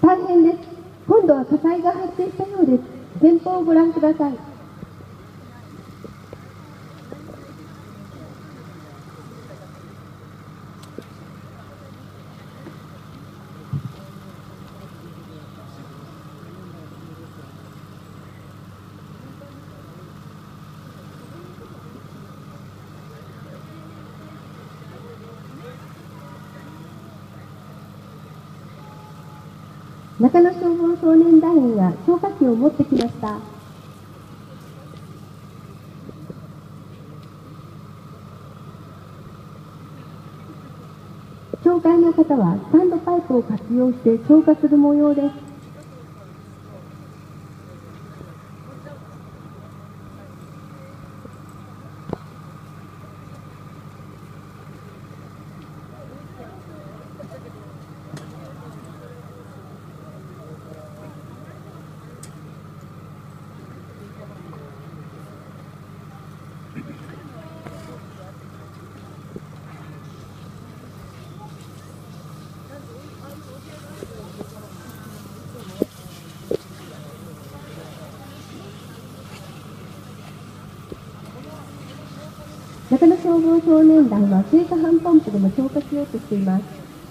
大変です。今度は火災が発生したようです。前方をご覧ください。中野消防少年団員が消火器を持ってきました。町会の方はスタンドパイプを活用して消火する模様です。中野消防少年団は水火半ポンプでも消火しようとしています。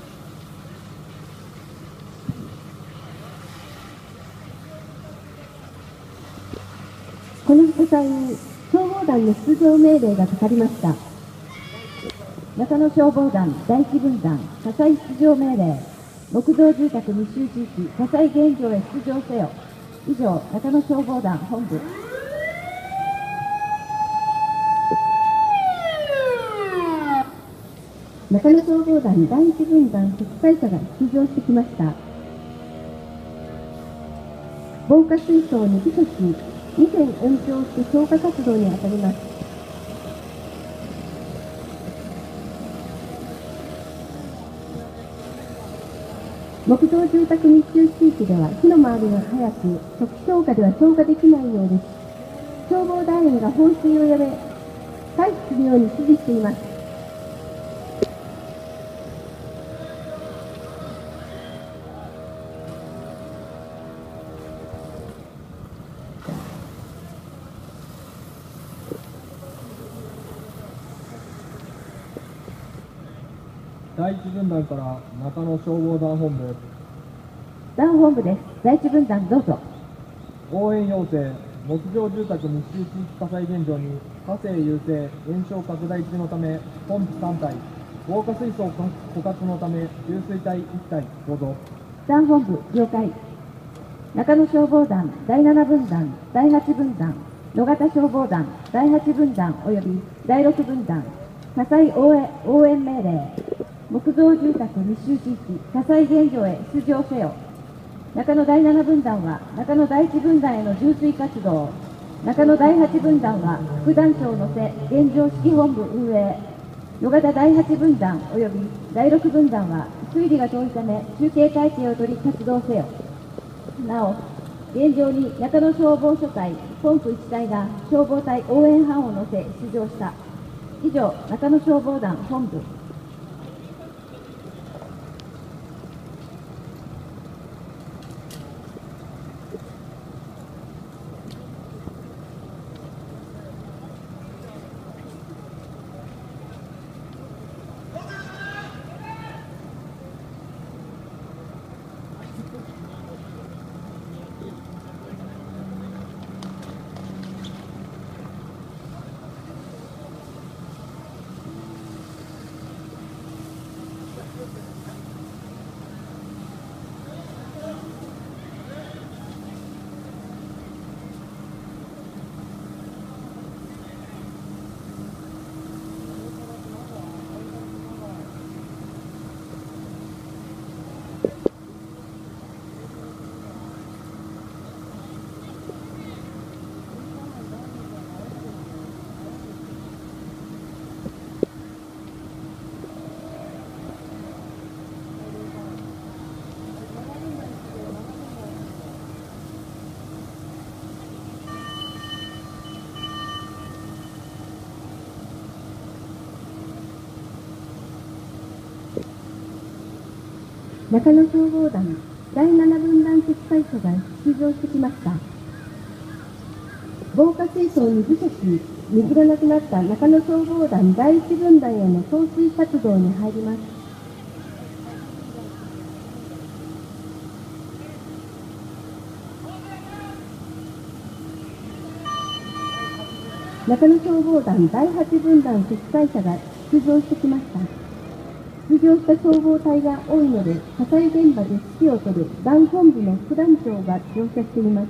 この火災に消防団の出場命令がかかりました。中野消防団第一分団火災出場命令、木造住宅密集地域火災現場へ出場せよ。以上、中野消防団本部。中野消防団第一分団特会者が出場してきました。防火水槽に技術2点延長して消火活動に当たります。木造住宅密集地域では火の回りが早く、初期消火では消火できないようです。消防団員が放水をやめ、回避するように指示しています。 第一分団から中野消防団本部。 団本部です。第一分団どうぞ。 応援要請。木造住宅密集地域火災現場に火星優勢延焼拡大中のためポンプ3体、防火水槽枯渇のため給水隊1体、どうぞ。 団本部了解。中野消防団第7分団第8分団野方消防団第8分団および第6分団火災応援命令、木造住宅密集地域火災現場へ出場せよ。中野第7分団は中野第1分団への充水活動、中野第8分団は副団長を乗せ現場指揮本部運営、野方第8分団および第6分団は推理が遠いため中継会計を取り活動せよ。なお、現場に中野消防署隊ポンプ1隊が消防隊応援班を乗せ出場した。以上、中野消防団本部。中野消防団第7分団積載車が出場してきました。防火水槽に部署し、水がなくなった中野消防団第1分団への送水活動に入ります。中野消防団第8分団積載車が出場してきました。出場した消防隊が多いので、火災現場で指揮を執る団本部の副団長が乗車しています。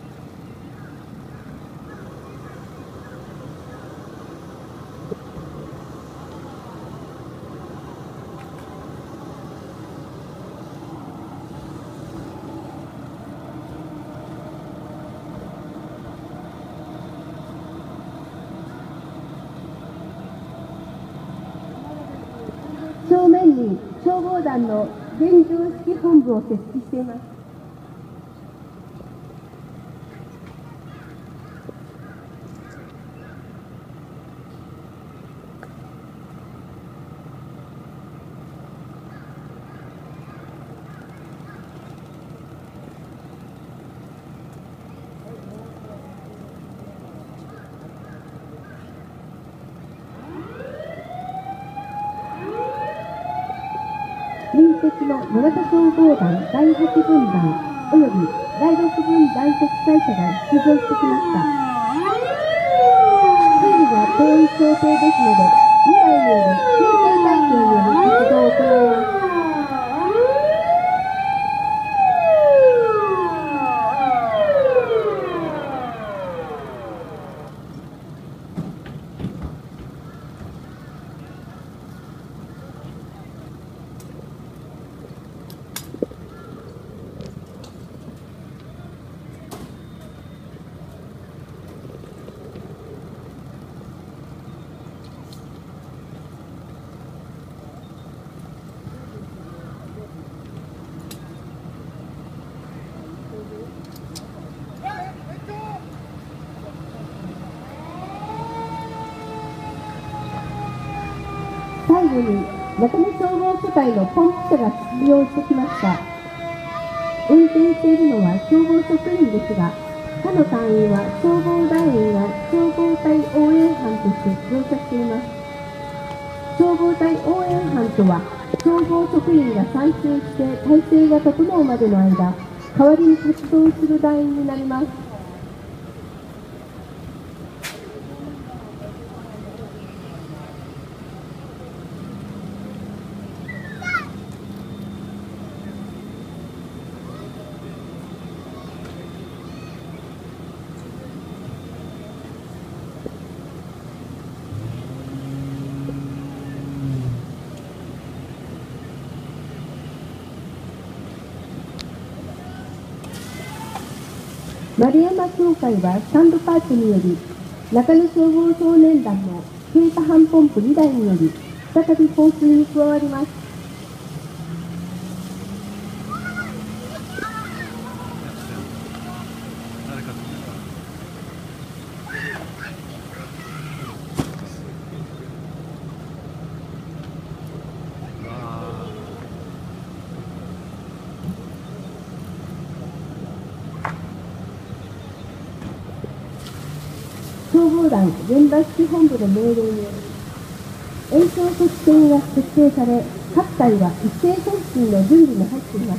正面に消防団の現状指揮本部を設置しています。隣接の野方消防団第8分団および第6分団積載車が出場してきました。整備が遠い想定ですので、2台による緊急体験による活動を行います。最後に中野消防署隊のポンプ車が出動してきました。運転しているのは消防職員ですが、他の隊員は消防団員や消防隊応援班として乗車しています。消防隊応援班とは、消防職員が参集して体制が整うまでの間、代わりに活動する団員になります。丸山協会はスタンドパークにより、中野消防少年団の軽貨搬ポンプ2台により、再び放水に加わります。消防団現場指揮本部の命令により、延長措置線が設定され、各隊は一斉放水の準備に入っています。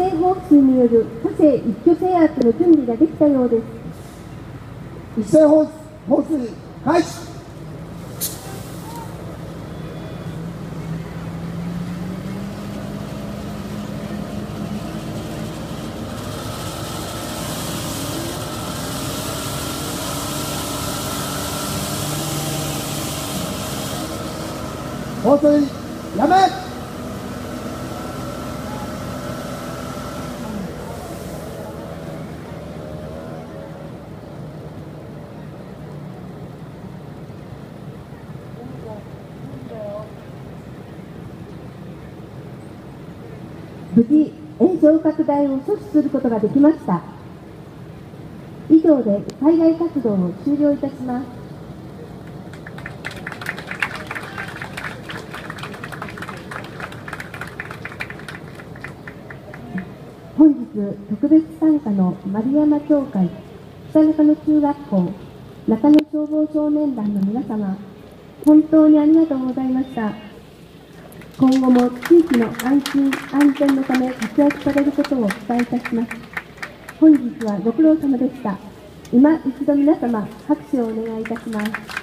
斉放出による火星一挙制圧の準備ができたようです。 一斉放水開始。放水やめ。 無事、延焼拡大を阻止することができました。以上で災害活動を終了いたします。本日、特別参加の丸山教会、北中野中学校、中野消防少年団の皆様、本当にありがとうございました。今後も地域の安心・安全のため活躍されることを期待いたします。本日はご苦労様でした。今一度皆様、拍手をお願いいたします。